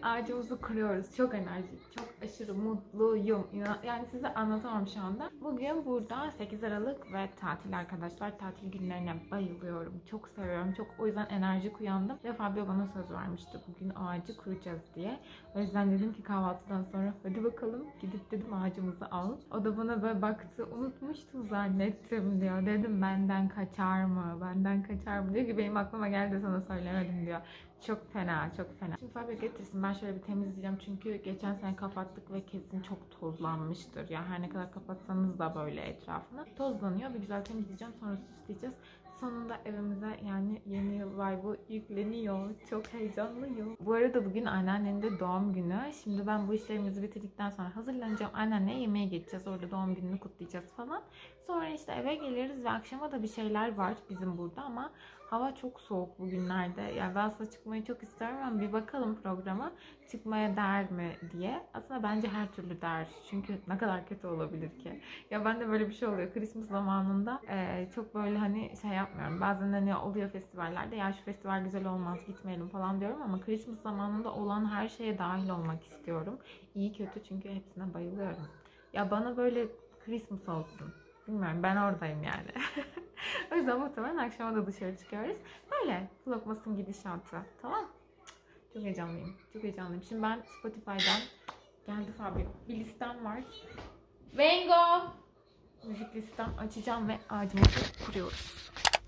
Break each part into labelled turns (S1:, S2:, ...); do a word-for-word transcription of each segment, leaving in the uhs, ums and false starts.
S1: ağacımızı kuruyoruz. Çok enerjik, çok aşırı mutluyum. Yani size anlatamam şu anda. Bugün burada sekiz Aralık ve tatil arkadaşlar. Tatil günlerine bayılıyorum. Çok seviyorum. Çok o yüzden enerjik uyandım. Ve Fabio bana söz vermişti bugün ağacı kuracağız diye. O yüzden dedim ki kahvaltıdan sonra hadi bakalım gidip dedim ağacımızı al. O da bana böyle baktı, unutmuştum zannettim diyor. Dedim benden kaçar mı? Benden kaçar mı? Diyor ki benim aklıma geldi sana söylemedim diyor. Çok fena, çok fena. Şimdi Fabio getirsin, ben şöyle bir temizleyeceğim çünkü geçen sene kapattık ve kesin çok tozlanmıştır. Ya her ne kadar kapatsanız da böyle etrafını tozlanıyor. Bir güzel temizleyeceğim, sonra süsleyeceğiz. Sonunda evimize yani yeni yıl vibe'ı yükleniyor. Çok heyecanlıyım. Bu arada bugün anneannenin de doğum günü. Şimdi ben bu işlerimizi bitirdikten sonra hazırlanacağım. Anneanneye yemeğe gideceğiz. Orada doğum gününü kutlayacağız falan. Sonra işte eve geliriz ve akşama da bir şeyler var bizim burada ama hava çok soğuk bugünlerde. Yani ben aslında çıkmayı çok istiyorum ama bir bakalım programa. Çıkmaya değer mi diye. Aslında bence her türlü değer. Çünkü ne kadar kötü olabilir ki. Ya ben de böyle bir şey oluyor. Christmas zamanında e, çok böyle hani şey yapmıyorum. Bazen hani oluyor festivallerde. Ya şu festival güzel olmaz gitmeyelim falan diyorum ama Christmas zamanında olan her şeye dahil olmak istiyorum. İyi kötü çünkü hepsine bayılıyorum. Ya bana böyle Christmas olsun. Bilmiyorum, ben oradayım yani. O yüzden muhtemelen akşama da dışarı çıkıyoruz. Böyle Vlogmas'ın gidişatı. Tamam. Çok heyecanlıyım. Çok heyecanlıyım. Şimdi ben Spotify'dan geldi Fabio. Bir listem var. Vengo! Müzik listem açacağım ve ağacımızı kuruyoruz.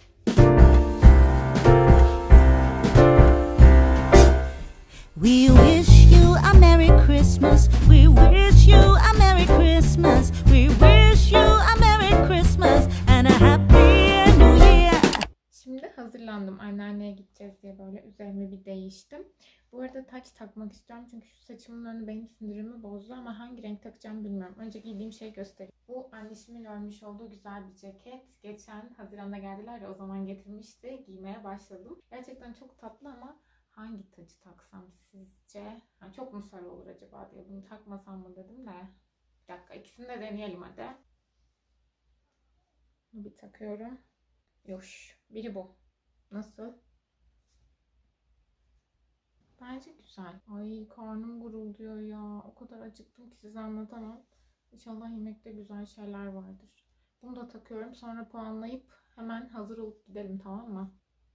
S2: We wish you a Merry Christmas. We wish you a Merry Christmas. We wish you a Merry Christmas and a Happy New Year.
S1: Şimdi hazırlandım. Anneanneye gideceğiz diye böyle üzerime bir değiştim. Bu arada taç takmak istiyorum çünkü şu saçımın önü benim sinirimi bozdu ama hangi renk takacağım bilmiyorum. Önce giydiğim şeyi göstereyim. Bu annemin örmüş olduğu güzel bir ceket. Geçen Haziran'da geldiler ya, o zaman getirmişti. Giymeye başladım. Gerçekten çok tatlı ama hangi tacı taksam sizce? Yani çok mu sarı olur acaba diye bunu takmasam mı dedim de. Bir dakika, ikisini de deneyelim hadi. Bir takıyorum. Yoş. Biri bu. Nasıl? Bence güzel. Ay karnım gurulduyor ya. O kadar acıktım ki size anlatamam. İnşallah yemekte güzel şeyler vardır. Bunu da takıyorum. Sonra puanlayıp hemen hazır olup gidelim, tamam mı?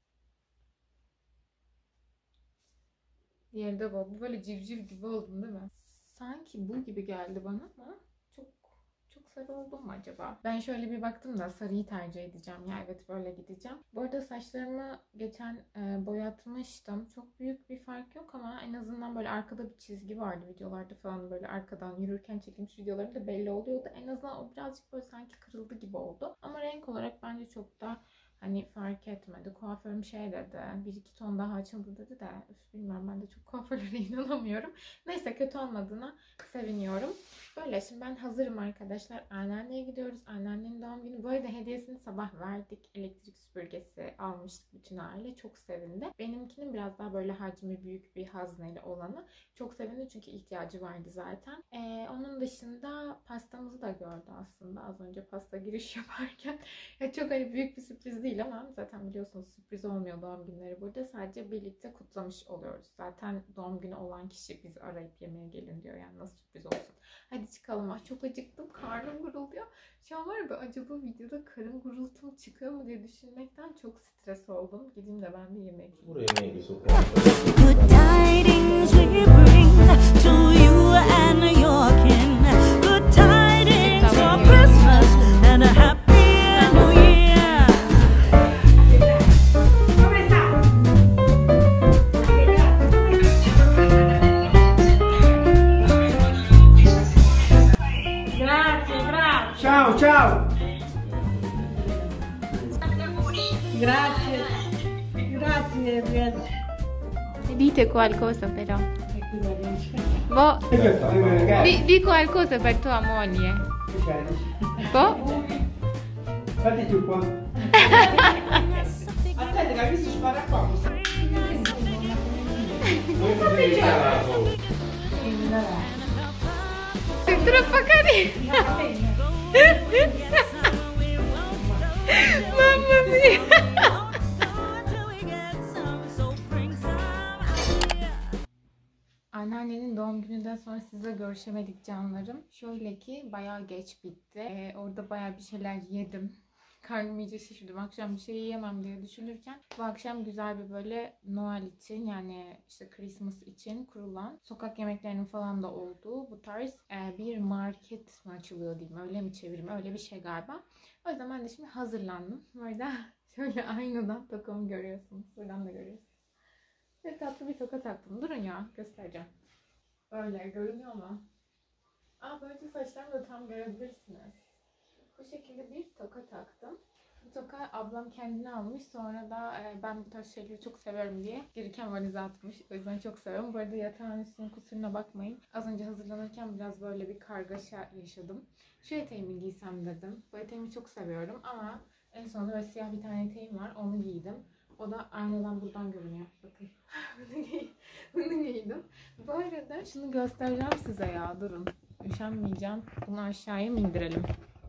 S1: Diğeri de bu. Böyle civciv gibi oldum değil mi? Sanki bu gibi geldi bana ama çok çok sarı oldum mu acaba? Ben şöyle bir baktım da sarıyı tercih edeceğim. Ya evet, böyle gideceğim. Bu arada saçlarımı geçen e, boyatmıştım. Çok büyük bir fark yok ama en azından böyle arkada bir çizgi vardı videolarda falan, böyle arkadan yürürken çekilmiş videolarımda belli oluyordu. En azından o birazcık böyle sanki kırıldı gibi oldu. Ama renk olarak bence çok da hani fark etmedi. Kuaförüm şey dedi, bir iki ton daha açıldı dedi de üf, bilmiyorum, ben de çok kuaförlere inanamıyorum. Neyse, kötü olmadığına seviniyorum. Böyle şimdi ben hazırım arkadaşlar. Anneanneye gidiyoruz. Anneannenin doğum günü. Bu arada hediyesini sabah verdik. Elektrik süpürgesi almıştık bütün aile. Çok sevindi. Benimkinin biraz daha böyle hacmi büyük bir hazneli olanı. Çok sevindi çünkü ihtiyacı vardı zaten. Ee, onun dışında pastamızı da gördü aslında. Az önce pasta giriş yaparken. Ya çok hani büyük bir sürpriz değil ama zaten biliyorsunuz sürpriz olmuyor doğum günleri burada. Sadece birlikte kutlamış oluyoruz. Zaten doğum günü olan kişi bizi arayıp yemeğe gelin diyor. Yani nasıl sürpriz olsun. Hadi çıkalım. Ah, çok acıktım. Karnım gurulduyor. Şu an var ya, acaba videoda karın gurultum çıkıyor mu diye düşünmekten çok stres oldum. Gideyim de ben bir yemek yiyeyim.
S2: Good tidings we bring to you and your kin. Good tidings for Christmas and a Happy New Year.
S3: Ciao, ciao. Grazie. Grazie.
S1: Dite qualcosa però. Boh, di, di qualcosa per tua moglie. Boh.
S3: Fatti giù qua. Aspetta, che hai visto spara qua?
S1: Sei troppo carina. Mamma mia. Babaannenin doğum gününden sonra sizle görüşemedik canlarım. Şöyle ki bayağı geç bitti. Ee, orada bayağı bir şeyler yedim. Karnım iyice şişirdim. Akşam bir şey yiyemem diye düşünürken bu akşam güzel bir böyle Noel için, yani işte Christmas için kurulan sokak yemeklerinin falan da olduğu bu tarz e, bir market mi açılıyor diyeyim, öyle mi çevireyim, öyle bir şey galiba. O yüzden ben de şimdi hazırlandım. Burada şöyle aynadan tokamı görüyorsunuz. Buradan da görüyorsunuz. Ve tatlı bir toka taktım. Durun ya, göstereceğim. Öyle görünüyor mu? Aa, böylece saçlarımı da tam görebilirsiniz. Bu şekilde bir toka taktım. Bu toka ablam kendine almış. Sonra da e, ben bu tarz şeyleri çok severim diye gereken valize atmış. O yüzden çok seviyorum. Bu arada yatağın üstünün kusuruna bakmayın. Az önce hazırlanırken biraz böyle bir kargaşa yaşadım. Şu eteğimi giysem dedim. Bu eteğimi çok seviyorum ama en sonunda böyle siyah bir tane eteğim var. Onu giydim. O da aynadan buradan görünüyor. Bakın. Bunu giydim. Bu arada şunu göstereceğim size ya. Durun. Üşenmeyeceğim. Bunu aşağıya mı indirelim?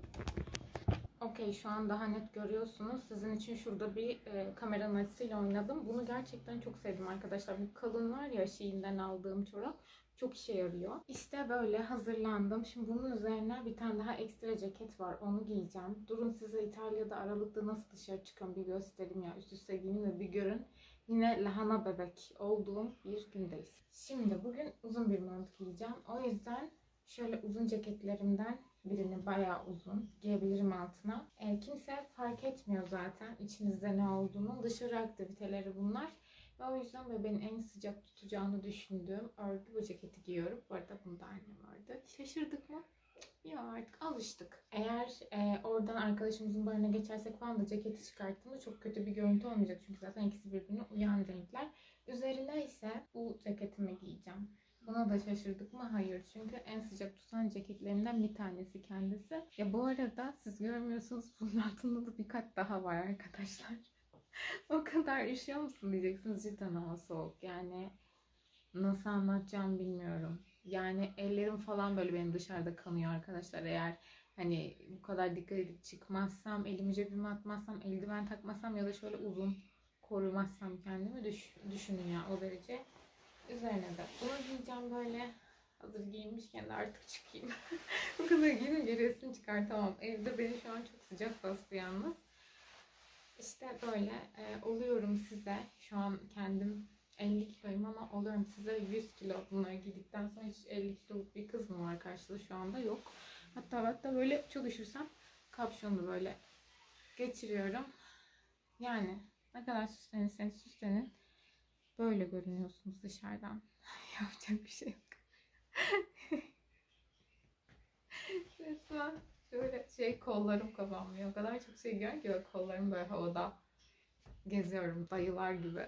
S1: Okey, şu an daha net görüyorsunuz. Sizin için şurada bir e, kameranın açısıyla oynadım. Bunu gerçekten çok sevdim arkadaşlar. Bu kalın var ya, Shein'den aldığım çorap. Çok işe yarıyor. İşte böyle hazırlandım. Şimdi bunun üzerine bir tane daha ekstra ceket var. Onu giyeceğim. Durun size İtalya'da Aralık'ta nasıl dışarı çıkan bir göstereyim ya. Üst üste giyeyim de bir görün. Yine lahana bebek olduğum bir gündeyiz. Şimdi bugün uzun bir mont giyeceğim. O yüzden şöyle uzun ceketlerimden birini bayağı uzun giyebilirim altına. E, kimse fark etmiyor zaten içinizde ne olduğunu. Dışarı aktiviteleri bunlar. Ve o yüzden böyle beni en sıcak tutacağını düşündüğüm örgü bu ceketi giyiyorum. Bu arada bunu da annem ördü. Şaşırdık mı? Ya artık alıştık. Eğer e, oradan arkadaşımızın barına geçersek falan da ceketi çıkarttığımda çok kötü bir görüntü olmayacak. Çünkü zaten ikisi birbirine uyan renkler. Üzerine ise bu ceketimi giyeceğim. Buna da şaşırdık mı? Hayır. Çünkü en sıcak tutan ceketlerimden bir tanesi kendisi. Ya bu arada siz görmüyorsunuz, bunun altında da bir kat daha var arkadaşlar. O kadar üşüyor musun diyeceksiniz. Cidden hava soğuk. Yani nasıl anlatacağım bilmiyorum. Yani ellerim falan böyle benim dışarıda kanıyor arkadaşlar. Eğer hani bu kadar dikkat edip çıkmazsam, elimi cebime atmazsam, eldiven takmazsam ya da şöyle uzun korumazsam kendimi düş düşünün ya, o derece. Üzerine de bunu giyeceğim böyle. Hazır giyinmişken de artık çıkayım. Bu kadar giyince resmini çıkartamam. Evde beni şu an çok sıcak bastı yalnız. İşte böyle e, oluyorum size. Şu an kendim elli kiloyum ama oluyorum size yüz kilo bunları giydikten sonra. Hiç elli kiloluk bir kız mı var karşıda, şu anda yok. Hatta hatta böyle çok üşürsem kapşonu böyle geçiriyorum. Yani ne kadar süslenirseniz süslenin, böyle görünüyorsunuz dışarıdan. Yapacak bir şey yok. Resmen şöyle şey, kollarım kapanmıyor. O kadar çok şey gör ki kollarım böyle havada geziyorum dayılar gibi.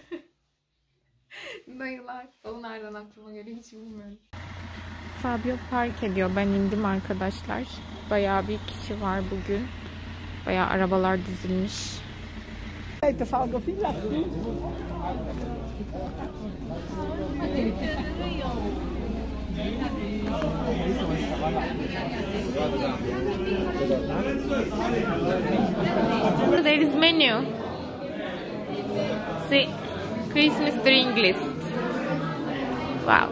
S1: Dayılar. O nereden aklıma geliyor hiç bilmiyorum. Fabio park ediyor. Ben indim arkadaşlar. Bayağı bir kişi var bugün. Bayağı arabalar dizilmiş. There is menu. See, Christmas drink list. Wow.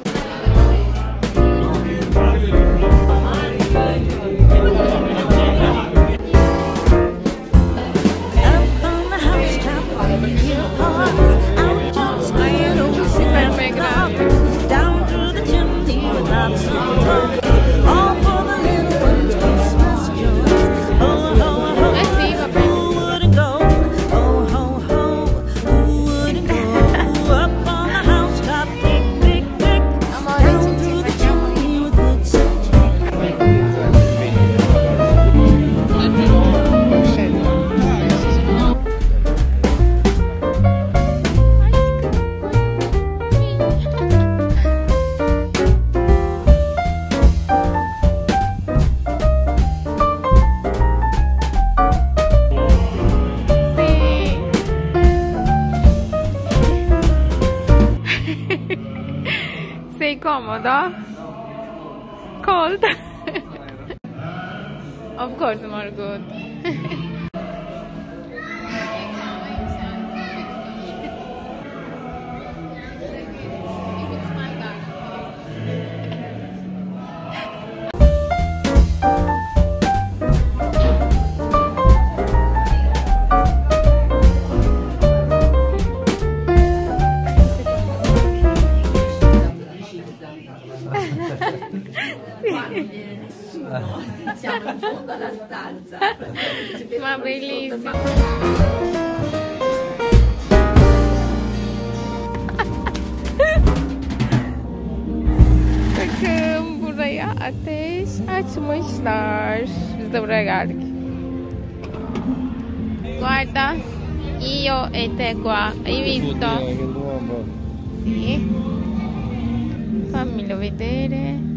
S1: Sei comodo? Cold? Of course, more good. Ah, bellissimo. Bakın buraya ateş açmışlar. Biz de buraya geldik. Guarda, io e te qua. Hai visto? Sì. Fammelo vedere.